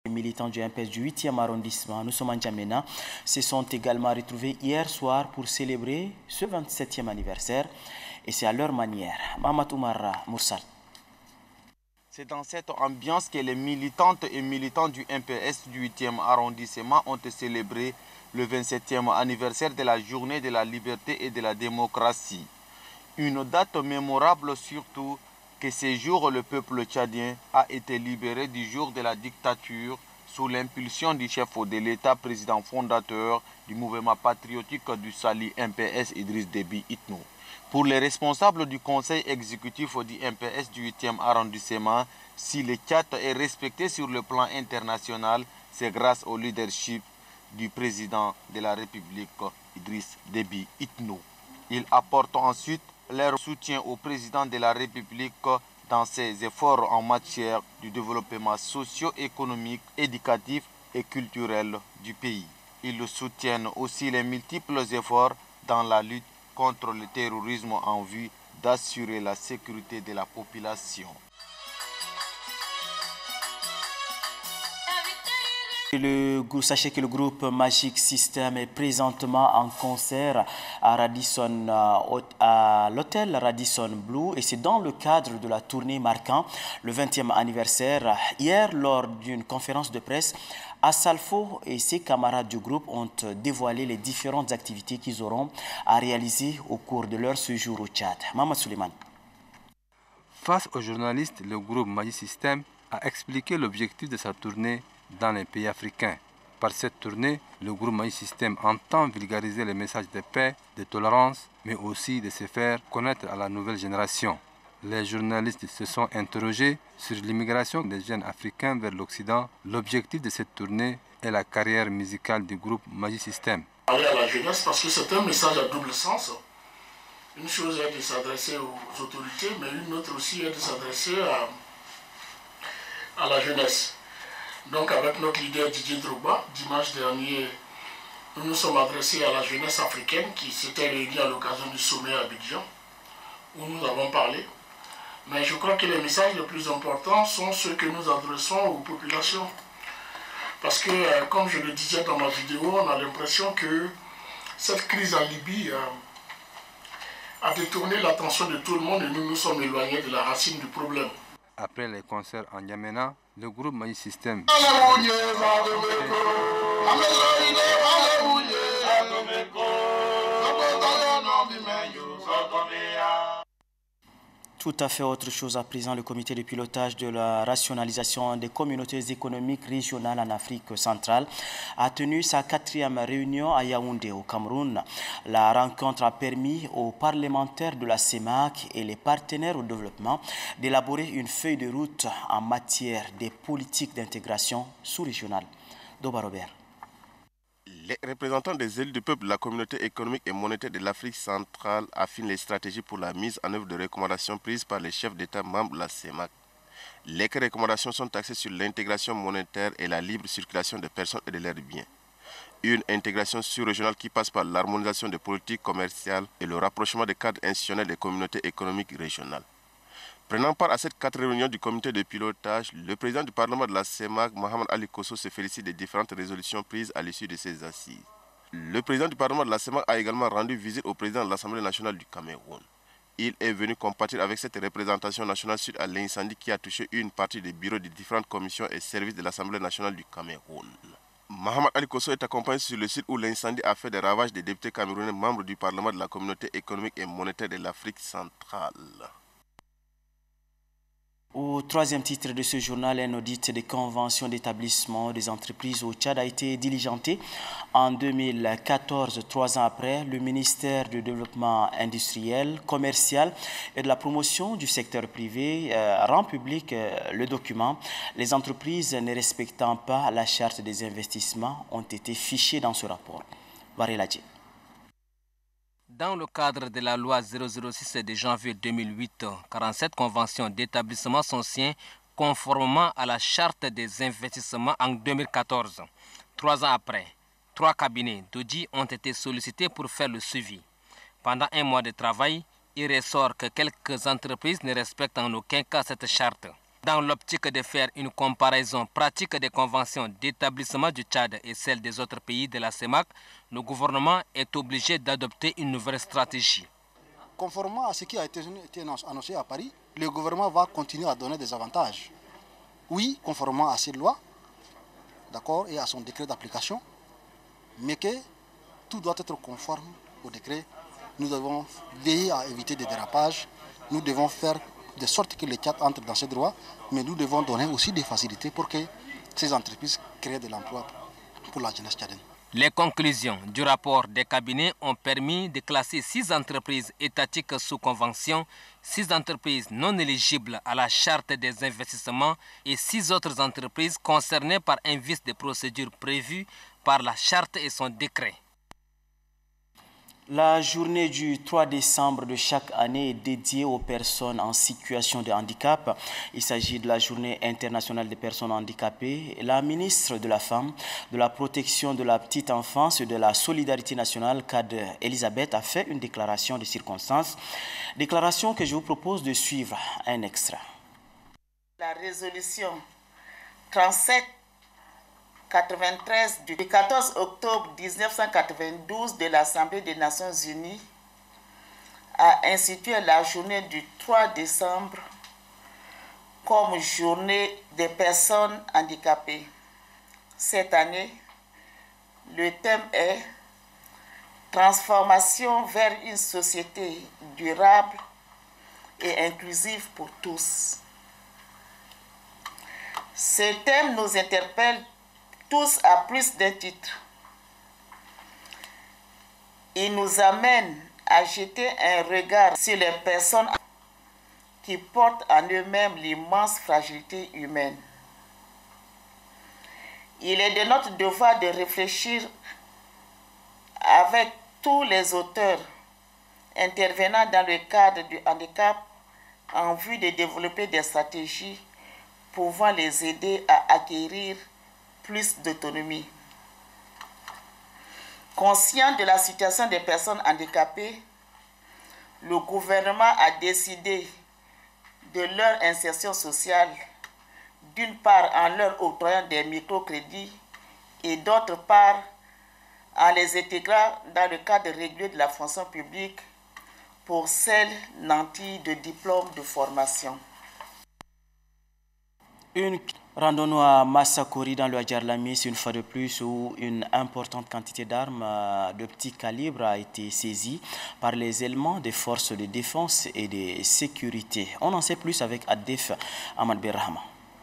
Les militants du MPS du 8e arrondissement, nous sommes en N'Djamena, se sont également retrouvés hier soir pour célébrer ce 27e anniversaire et c'est à leur manière. Mahamat Oumar Moursal. C'est dans cette ambiance que les militantes et militants du MPS du 8e arrondissement ont célébré le 27e anniversaire de la journée de la liberté et de la démocratie. Une date mémorable surtout que ce jour le peuple tchadien a été libéré du jour de la dictature sous l'impulsion du chef de l'État, président fondateur du mouvement patriotique du Sali MPS Idriss Déby Itno. Pour les responsables du conseil exécutif du MPS du 8e arrondissement, si le Tchad est respecté sur le plan international, c'est grâce au leadership du président de la République, Idriss Déby Itno. Ils apportent ensuite leur soutien au président de la République dans ses efforts en matière du développement socio-économique, éducatif et culturel du pays. Ils soutiennent aussi les multiples efforts dans la lutte contre le terrorisme en vue d'assurer la sécurité de la population. Sachez que le groupe Magic System est présentement en concert à l'hôtel Radisson Blu et c'est dans le cadre de la tournée marquant le 20e anniversaire. Hier, lors d'une conférence de presse, Assalfo et ses camarades du groupe ont dévoilé les différentes activités qu'ils auront à réaliser au cours de leur séjour au Tchad. Maman Suleiman. Face aux journalistes, le groupe Magic System a expliqué l'objectif de sa tournée dans les pays africains. Par cette tournée, le groupe Magic System entend vulgariser les messages de paix, de tolérance, mais aussi de se faire connaître à la nouvelle génération. Les journalistes se sont interrogés sur l'immigration des jeunes africains vers l'Occident. L'objectif de cette tournée est la carrière musicale du groupe Magic System. Parler à la jeunesse parce que c'est un message à double sens. Une chose est de s'adresser aux autorités, mais une autre aussi est de s'adresser à la jeunesse. Donc avec notre leader Didier Drogba, dimanche dernier, nous nous sommes adressés à la jeunesse africaine qui s'était réunie à l'occasion du sommet à Abidjan, où nous avons parlé. Mais je crois que les messages les plus importants sont ceux que nous adressons aux populations. Parce que, comme je le disais dans ma vidéo, on a l'impression que cette crise en Libye a détourné l'attention de tout le monde et nous nous sommes éloignés de la racine du problème. Après les concerts en N'Djamena, le groupe Magic System Tout à fait autre chose à présent, le comité de pilotage de la rationalisation des communautés économiques régionales en Afrique centrale a tenu sa 4e réunion à Yaoundé au Cameroun. La rencontre a permis aux parlementaires de la CEMAC et les partenaires au développement d'élaborer une feuille de route en matière des politiques d'intégration sous-régionale. Doba Robert. Les représentants des élus du peuple de la communauté économique et monétaire de l'Afrique centrale affinent les stratégies pour la mise en œuvre de recommandations prises par les chefs d'État membres de la CEMAC. Les recommandations sont axées sur l'intégration monétaire et la libre circulation des personnes et de leurs biens. Une intégration sur-régionale qui passe par l'harmonisation des politiques commerciales et le rapprochement des cadres institutionnels des communautés économiques régionales. Prenant part à cette 4e réunion du comité de pilotage, le président du Parlement de la CEMAC, Mohamed Ali Kosso, se félicite des différentes résolutions prises à l'issue de ces assises. Le président du Parlement de la CEMAC a également rendu visite au président de l'Assemblée nationale du Cameroun. Il est venu compatir avec cette représentation nationale suite à l'incendie qui a touché une partie des bureaux des différentes commissions et services de l'Assemblée nationale du Cameroun. Mohamed Ali Kosso est accompagné sur le site où l'incendie a fait des ravages des députés camerounais membres du Parlement de la communauté économique et monétaire de l'Afrique centrale. Au 3e titre de ce journal, un audit des conventions d'établissement des entreprises au Tchad a été diligenté en 2014. 3 ans après, le ministère du Développement industriel, commercial et de la promotion du secteur privé rend public le document. Les entreprises ne respectant pas la charte des investissements ont été fichées dans ce rapport. Vareladji. Dans le cadre de la loi 006 de janvier 2008, 47 conventions d'établissement sont signées conformément à la charte des investissements en 2014. 3 ans après, 3 cabinets d'audit ont été sollicités pour faire le suivi. Pendant 1 mois de travail, il ressort que quelques entreprises ne respectent en aucun cas cette charte. Dans l'optique de faire une comparaison pratique des conventions d'établissement du Tchad et celles des autres pays de la CEMAC, le gouvernement est obligé d'adopter une nouvelle stratégie. Conformément à ce qui a été annoncé à Paris, le gouvernement va continuer à donner des avantages. Oui, conformément à cette loi, d'accord, et à son décret d'application, mais que tout doit être conforme au décret. Nous devons veiller à éviter des dérapages, nous devons faire de sorte que le Tchad entre dans ces droits, mais nous devons donner aussi des facilités pour que ces entreprises créent de l'emploi pour la jeunesse tchadienne. Les conclusions du rapport des cabinets ont permis de classer 6 entreprises étatiques sous convention, 6 entreprises non éligibles à la charte des investissements et 6 autres entreprises concernées par un vice de procédure prévu par la charte et son décret. La journée du 3 décembre de chaque année est dédiée aux personnes en situation de handicap. Il s'agit de la journée internationale des personnes handicapées. La ministre de la Femme, de la Protection de la Petite Enfance et de la Solidarité nationale, Kade Elisabeth, a fait une déclaration de circonstances. Déclaration que je vous propose de suivre un extrait. La résolution 3793 du 14 octobre 1992 de l'Assemblée des Nations Unies a institué la journée du 3 décembre comme journée des personnes handicapées. Cette année, le thème est « Transformation vers une société durable et inclusive pour tous ». Ce thème nous interpelle tous à plus d'un titre. Il nous amène à jeter un regard sur les personnes qui portent en eux-mêmes l'immense fragilité humaine. Il est de notre devoir de réfléchir avec tous les auteurs intervenant dans le cadre du handicap en vue de développer des stratégies pouvant les aider à acquérir plus d'autonomie. Conscient de la situation des personnes handicapées, le gouvernement a décidé de leur insertion sociale, d'une part en leur octroyant des microcrédits et d'autre part en les intégrant dans le cadre régulier de la fonction publique pour celles nanties de diplôme de formation. Rendons-nous à Massakori dans le Hadjarlamis, une fois de plus, où une importante quantité d'armes de petit calibre a été saisie par les éléments des forces de défense et de sécurité. On en sait plus avec Adef Ahmad Berrahma.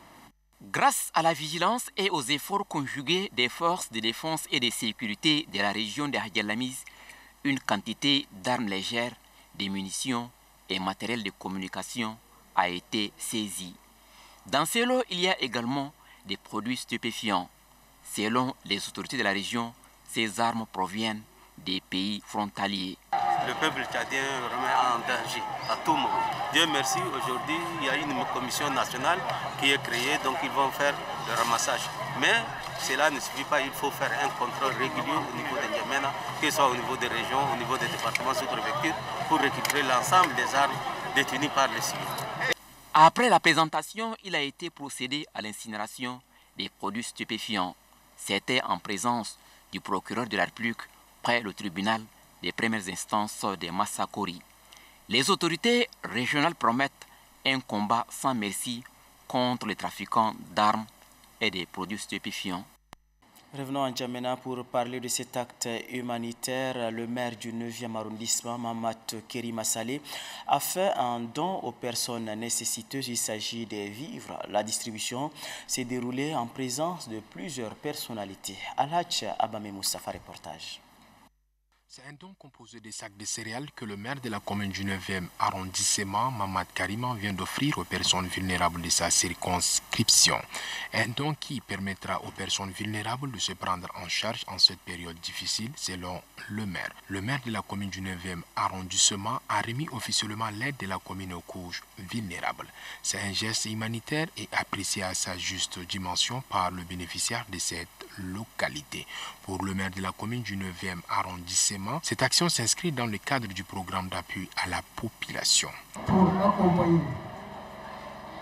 Grâce à la vigilance et aux efforts conjugués des forces de défense et de sécurité de la région de Hadjarlamis, une quantité d'armes légères, de munitions et matériel de communication a été saisie. Dans ces lots, il y a également des produits stupéfiants. Selon les autorités de la région, ces armes proviennent des pays frontaliers. Le peuple tchadien remet en danger à tout moment. Dieu merci, aujourd'hui, il y a une commission nationale qui est créée, donc ils vont faire le ramassage. Mais cela ne suffit pas, il faut faire un contrôle régulier au niveau de N'Djamena, que ce soit au niveau des régions, au niveau des départements sous-préfectures, pour récupérer l'ensemble des armes détenues par les civils. Après la présentation, il a été procédé à l'incinération des produits stupéfiants. C'était en présence du procureur de la République près le tribunal des premières instances de Massakori. Les autorités régionales promettent un combat sans merci contre les trafiquants d'armes et des produits stupéfiants. Revenons à N'Djamena pour parler de cet acte humanitaire. Le maire du 9e arrondissement, Mamat Keri Massalé, a fait un don aux personnes nécessiteuses. Il s'agit des vivres. La distribution s'est déroulée en présence de plusieurs personnalités. Alhaj Abame Moustapha, reportage. C'est un don composé des sacs de céréales que le maire de la commune du 9e arrondissement, Mamad Karima, vient d'offrir aux personnes vulnérables de sa circonscription. Un don qui permettra aux personnes vulnérables de se prendre en charge en cette période difficile, selon le maire. Le maire de la commune du 9e arrondissement a remis officiellement l'aide de la commune aux couches vulnérables. C'est un geste humanitaire et apprécié à sa juste dimension par le bénéficiaire de cette localité. Pour le maire de la commune du 9e arrondissement, cette action s'inscrit dans le cadre du programme d'appui à la population. Pour accompagner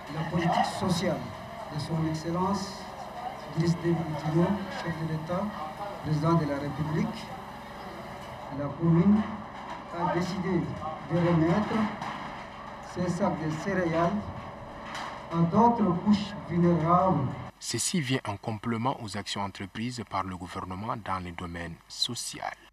la politique sociale de son Excellence Driss Déby Itno, chef de l'État, président de la République, la commune a décidé de remettre ces sacs de céréales à d'autres couches vulnérables. Ceci vient en complément aux actions entreprises par le gouvernement dans le domaine social.